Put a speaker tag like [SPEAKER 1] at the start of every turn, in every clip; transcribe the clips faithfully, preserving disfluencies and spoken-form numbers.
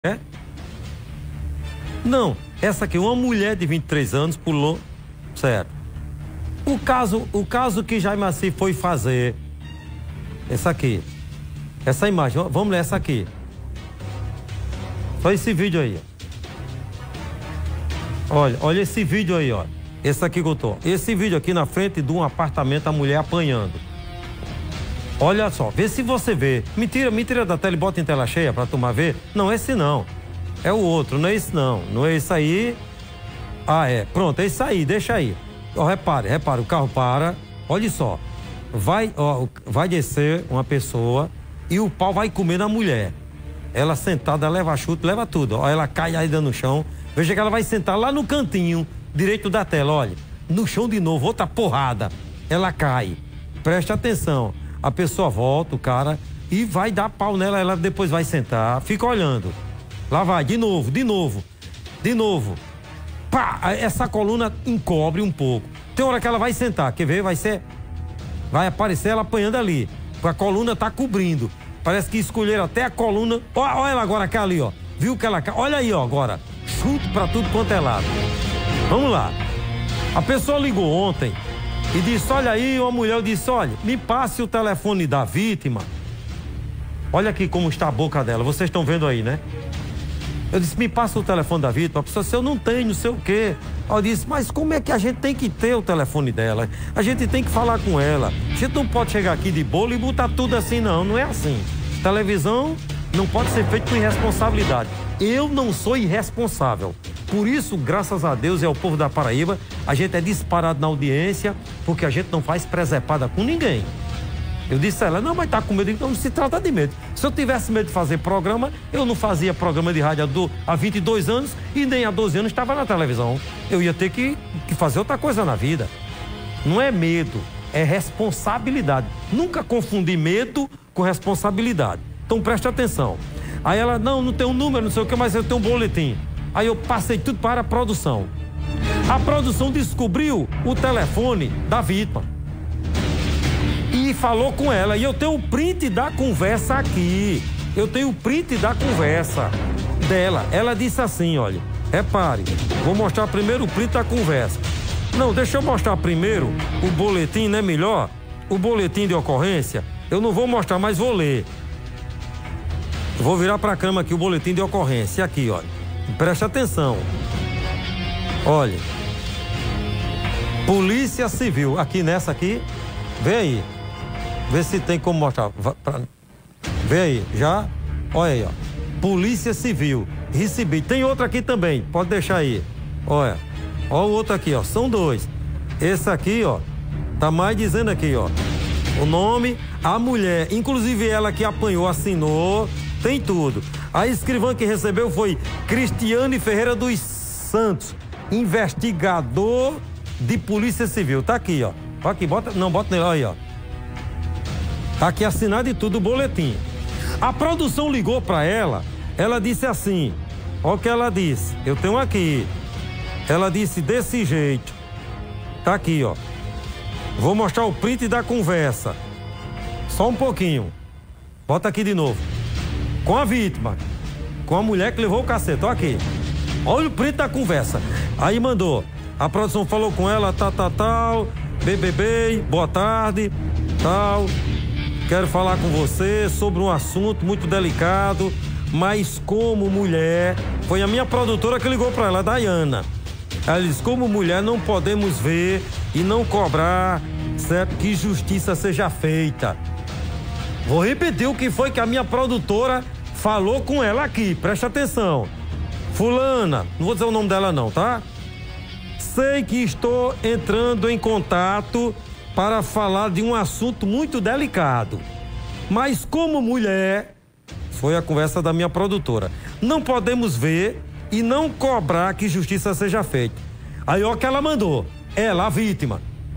[SPEAKER 1] É? Não, essa aqui, uma mulher de vinte e três anos pulou, certo. O caso, o caso que Jaime Assis foi fazer, essa aqui, essa imagem, vamos ler essa aqui. Só esse vídeo aí. Olha, olha esse vídeo aí, ó. Esse aqui que eu tô. Esse vídeo aqui na frente de um apartamento, a mulher apanhando. Olha só, vê se você vê. Mentira, mentira da tela e bota em tela cheia pra turma ver. Não, esse não. É o outro, não é esse não. Não é esse aí. Ah, é. Pronto, é isso aí, deixa aí. Ó, repare, repare, o carro para. Olha só. Vai, ó, vai descer uma pessoa e o pau vai comer na mulher. Ela sentada, leva chute, leva tudo. Ó, ela cai ainda no chão. Veja que ela vai sentar lá no cantinho direito da tela, olha. No chão de novo, outra porrada. Ela cai. Preste atenção. A pessoa volta, o cara, e vai dar pau nela, ela depois vai sentar, fica olhando. Lá vai, de novo, de novo, de novo. Pá, essa coluna encobre um pouco. Tem hora que ela vai sentar, quer ver? Vai ser, vai aparecer ela apanhando ali, porque a coluna tá cobrindo. Parece que escolheram até a coluna. Olha, olha ela agora cá ali, ó. Viu que ela... Olha aí, ó, agora. Chute pra tudo quanto é lado. Vamos lá. A pessoa ligou ontem e disse, olha aí, uma mulher disse, olha, me passe o telefone da vítima. Olha aqui como está a boca dela, vocês estão vendo aí, né? Eu disse, me passa o telefone da vítima. A pessoa disse, eu não tenho, não sei o quê. Eu disse, mas como é que a gente tem que ter o telefone dela? A gente tem que falar com ela. A gente não pode chegar aqui de bolo e botar tudo assim, não. Não é assim. Televisão não pode ser feito com irresponsabilidade. Eu não sou irresponsável. Por isso, graças a Deus e ao povo da Paraíba, a gente é disparado na audiência, porque a gente não faz presepada com ninguém. Eu disse a ela, não, mas tá com medo. Então não se trata de medo. Se eu tivesse medo de fazer programa, eu não fazia programa de rádio há vinte e dois anos e nem há doze anos estava na televisão. Eu ia ter que, que fazer outra coisa na vida. Não é medo, é responsabilidade. Nunca confundi medo com responsabilidade. Então preste atenção. Aí ela, não, não tem um número, não sei o que, mas eu tenho um boletim. Aí eu passei tudo para a produção. A produção descobriu o telefone da vítima. E falou com ela. E eu tenho o print da conversa aqui. Eu tenho o print da conversa dela. Ela disse assim, olha, repare, vou mostrar primeiro o print da conversa. Não, deixa eu mostrar primeiro o boletim, não é melhor? O boletim de ocorrência. Eu não vou mostrar, mas vou ler. Vou virar para a cama aqui o boletim de ocorrência. Aqui, olha. Preste atenção. Olha. Polícia Civil. Aqui nessa aqui. Vê aí. Vê se tem como mostrar. Vê aí. Já. Olha aí, ó. Polícia Civil. Recebi. Tem outro aqui também. Pode deixar aí. Olha. Olha o outro aqui, ó. São dois. Esse aqui, ó. Tá mais dizendo aqui, ó. O nome, a mulher. Inclusive ela que apanhou, assinou. Tem tudo. A escrivã que recebeu foi Cristiane Ferreira dos Santos, investigador de Polícia Civil. Tá aqui, ó. Aqui, bota, não, bota nele, aí, ó. Tá aqui assinado e tudo o boletim. A produção ligou pra ela, ela disse assim, ó o que ela disse, eu tenho aqui. Ela disse desse jeito. Tá aqui, ó. Vou mostrar o print da conversa. Só um pouquinho. Bota aqui de novo. Com a vítima, com a mulher que levou o cacete, olha aqui. Olha o print da conversa. Aí mandou, a produção falou com ela, tal, tal, tal, B B B, boa tarde, tal. Quero falar com você sobre um assunto muito delicado, mas como mulher, foi a minha produtora que ligou para ela, a Dayana. Ela disse, como mulher não podemos ver e não cobrar, certo? Que justiça seja feita. Vou repetir o que foi que a minha produtora falou com ela aqui, presta atenção. Fulana, não vou dizer o nome dela não, tá? Sei que estou entrando em contato para falar de um assunto muito delicado. Mas como mulher, foi a conversa da minha produtora, não podemos ver e não cobrar que justiça seja feita. Aí ó que ela mandou, ela, a vítima.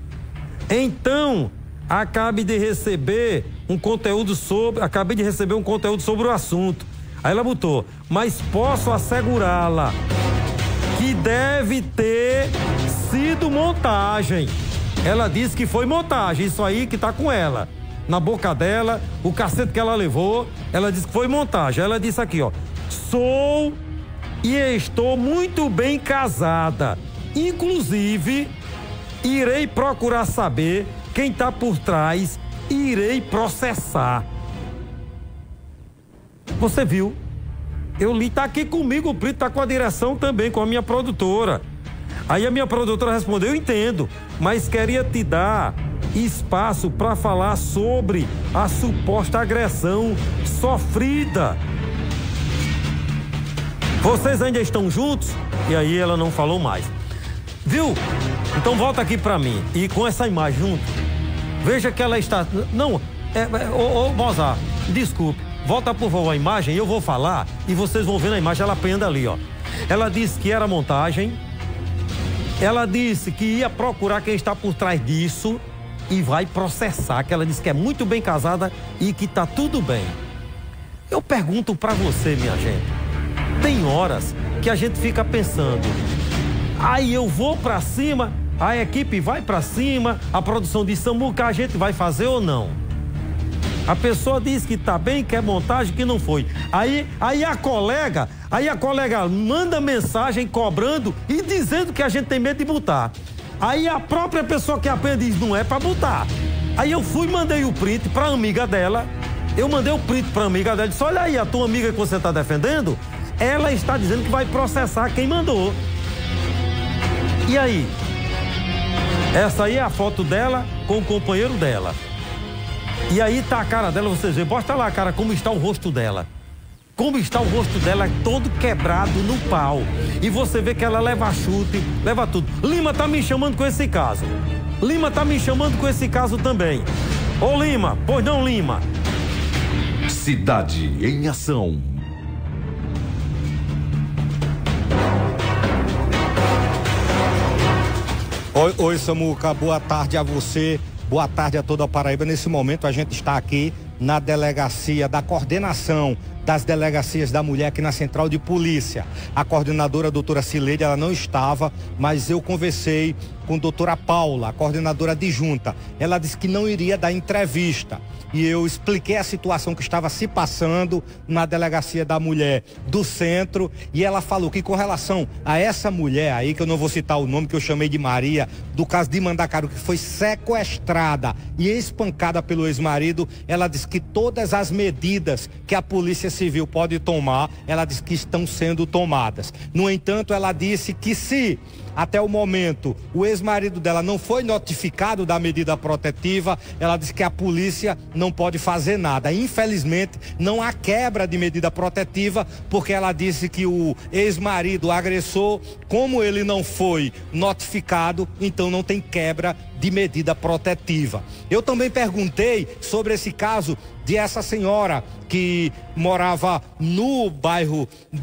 [SPEAKER 1] Então, acabe de receber um conteúdo sobre, acabei de receber um conteúdo sobre o assunto. Aí ela botou, mas posso assegurá-la que deve ter sido montagem. Ela disse que foi montagem, isso aí que tá com ela. Na boca dela, o cacete que ela levou, ela disse que foi montagem. Ela disse aqui, ó, Sou e estou muito bem casada. Inclusive, irei procurar saber quem está por trás e irei processar. Você viu? Eu li, tá aqui comigo, o Brito tá com a direção também, com a minha produtora. Aí a minha produtora respondeu, eu entendo, mas queria te dar espaço para falar sobre a suposta agressão sofrida. Vocês ainda estão juntos? E aí ela não falou mais. Viu? Então volta aqui para mim e com essa imagem junto. Veja que ela está... Não, é, é, ô, ô Mozart, desculpe. Volta por favor a imagem, eu vou falar e vocês vão ver na imagem ela apanhando ali, ó. Ela disse que era montagem. Ela disse que ia procurar quem está por trás disso e vai processar, que ela disse que é muito bem casada e que tá tudo bem. Eu pergunto para você, minha gente, tem horas que a gente fica pensando, aí eu vou para cima, a equipe vai para cima, a produção de Samuca a gente vai fazer ou não? A pessoa diz que tá bem, que é montagem, que não foi. Aí, aí a colega, aí a colega manda mensagem cobrando e dizendo que a gente tem medo de botar. Aí a própria pessoa que apanha diz, não é pra botar. Aí eu fui e mandei o print pra amiga dela. Eu mandei o print pra amiga dela e disse, olha aí, a tua amiga que você tá defendendo, ela está dizendo que vai processar quem mandou. E aí? Essa aí é a foto dela com o companheiro dela. E aí tá a cara dela, vocês veem, mostra lá, cara, como está o rosto dela. Como está o rosto dela todo quebrado no pau. E você vê que ela leva chute, leva tudo. Lima tá me chamando com esse caso. Lima tá me chamando com esse caso também. Ô Lima, pois não, Lima?
[SPEAKER 2] Cidade em Ação.
[SPEAKER 3] Oi, oi Samuca, boa tarde a você. Boa tarde a toda a Paraíba. Nesse momento a gente está aqui na delegacia da coordenação das delegacias da mulher aqui na Central de Polícia. A coordenadora, a doutora Cileide, ela não estava, mas eu conversei com a doutora Paula, a coordenadora adjunta. Ela disse que não iria dar entrevista. E eu expliquei a situação que estava se passando na delegacia da mulher do centro. E ela falou que com relação a essa mulher aí, que eu não vou citar o nome, que eu chamei de Maria, do caso de Mandacaru, que foi sequestrada e espancada pelo ex-marido, ela disse que todas as medidas que a Polícia Civil pode tomar, ela disse que estão sendo tomadas. No entanto, ela disse que se até o momento o ex-marido dela não foi notificado da medida protetiva, ela disse que a polícia não pode fazer nada. Infelizmente, não há quebra de medida protetiva, porque ela disse que o ex-marido, o agressor, como ele não foi notificado, então não tem quebra de medida protetiva. Eu também perguntei sobre esse caso de essa senhora que morava no bairro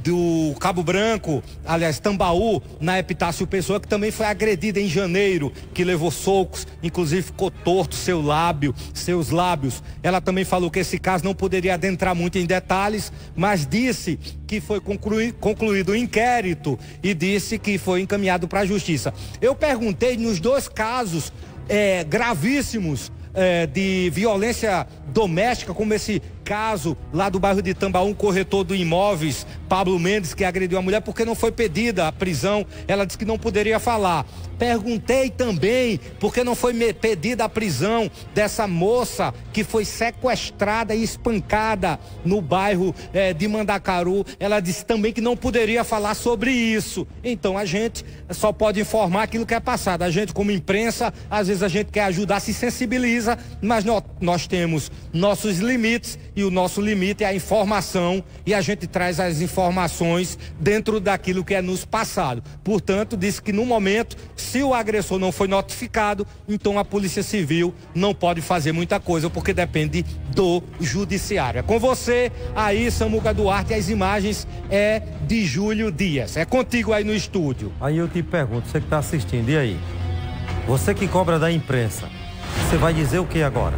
[SPEAKER 3] do Cabo Branco, aliás, Tambaú, na Epitácio Pessoa, que também foi agredida em janeiro, que levou socos, inclusive ficou torto seu lábio, seus lábios. Ela também falou que esse caso não poderia adentrar muito em detalhes, mas disse que foi conclui, concluído o inquérito e disse que foi encaminhado para a justiça. Eu perguntei nos dois casos é, gravíssimos É, de violência doméstica, como esse caso lá do bairro de Tambaú, um corretor do imóveis, Pablo Mendes, que agrediu a mulher porque não foi pedida a prisão. Ela disse que não poderia falar. Perguntei também porque não foi pedida a prisão dessa moça que foi sequestrada e espancada no bairro eh, de Mandacaru. Ela disse também que não poderia falar sobre isso. Então a gente só pode informar aquilo que é passado. A gente, como imprensa, às vezes a gente quer ajudar, se sensibiliza, mas nós, nós temos nossos limites e o nosso limite é a informação, e a gente traz as informações dentro daquilo que é nos passado. Portanto, disse que no momento, se o agressor não foi notificado, então a Polícia Civil não pode fazer muita coisa, porque depende do judiciário. É com você aí, Samuca Duarte, as imagens é de Júlio Dias. É contigo aí no estúdio.
[SPEAKER 1] Aí eu te pergunto, você que está assistindo, e aí? Você que cobra da imprensa, você vai dizer o que agora?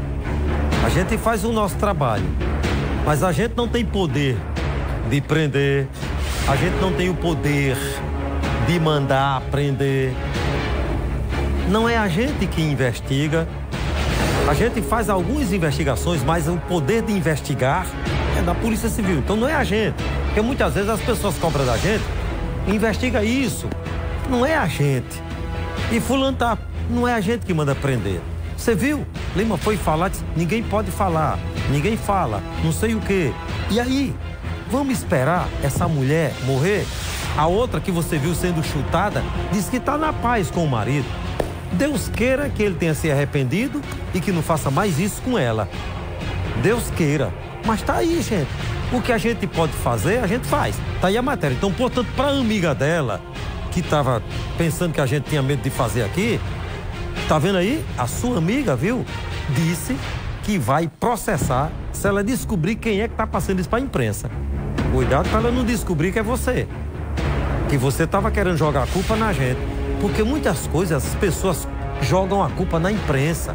[SPEAKER 1] A gente faz o nosso trabalho, mas a gente não tem poder de prender, a gente não tem o poder de mandar prender. Não é a gente que investiga, A gente faz algumas investigações, mas o poder de investigar é da Polícia Civil. Então não é a gente. Porque muitas vezes as pessoas cobram da gente, investiga isso. Não é a gente. E fulano tá, não é a gente que manda prender. Você viu? Lima foi falar, disse, ninguém pode falar, ninguém fala, não sei o quê. E aí, vamos esperar essa mulher morrer? A outra que você viu sendo chutada, diz que tá na paz com o marido. Deus queira que ele tenha se arrependido e que não faça mais isso com ela. Deus queira. Mas tá aí, gente. O que a gente pode fazer, a gente faz. Tá aí a matéria. Então, portanto, pra amiga dela, que tava pensando que a gente tinha medo de fazer aqui, tá vendo aí? A sua amiga, viu? Disse que vai processar se ela descobrir quem é que tá passando isso pra imprensa. Cuidado pra ela não descobrir que é você. Que você tava querendo jogar a culpa na gente. Porque muitas coisas as pessoas jogam a culpa na imprensa.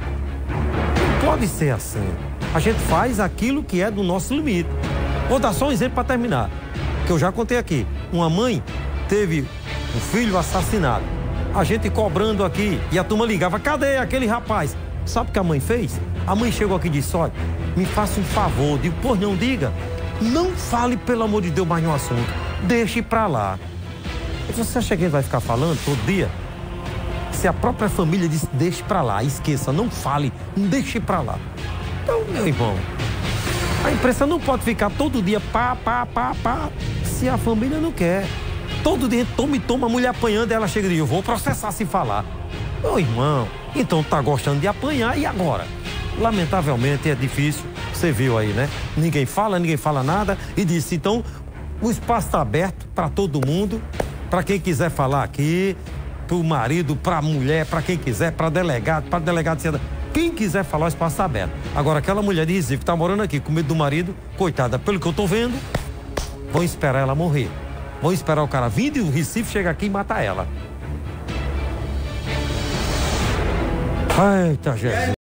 [SPEAKER 1] Não pode ser assim. A gente faz aquilo que é do nosso limite. Vou dar só um exemplo para terminar, que eu já contei aqui. Uma mãe teve um filho assassinado. A gente cobrando aqui e a turma ligava, cadê aquele rapaz? Sabe o que a mãe fez? A mãe chegou aqui e disse, olha, me faça um favor. Digo, pô, não diga. Não fale, pelo amor de Deus, mais no assunto. Deixe pra lá. Você acha que ele vai ficar falando todo dia? Se a própria família disse, deixe pra lá, esqueça, não fale, deixe pra lá. Então, meu irmão, a imprensa não pode ficar todo dia pá, pá, pá, pá, se a família não quer. Todo dia toma e toma, a mulher apanhando, ela chega e diz, eu vou processar se falar. Meu irmão, então tá gostando de apanhar e agora? Lamentavelmente é difícil, você viu aí, né? Ninguém fala, ninguém fala nada e disse, então, o espaço está aberto para todo mundo. Para quem quiser falar aqui, para o marido, para a mulher, para quem quiser, para delegado, para delegado de cidadão. Quem quiser falar, o espaço está aberto. Agora, aquela mulher de Recife que está morando aqui com medo do marido, coitada, pelo que eu estou vendo, vão esperar ela morrer. Vão esperar o cara vir do Recife, chegar aqui e matar ela. Eita, Jesus.